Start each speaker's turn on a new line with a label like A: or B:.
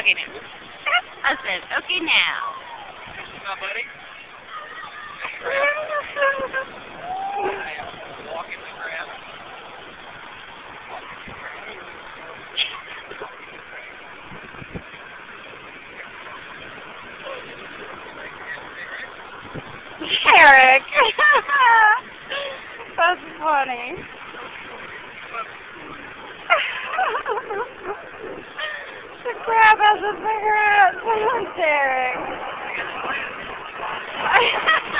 A: Okay, now. I said, okay, now.
B: My buddy. Walking the grass.
A: Eric. That's funny. The crab has a cigarette. Derek.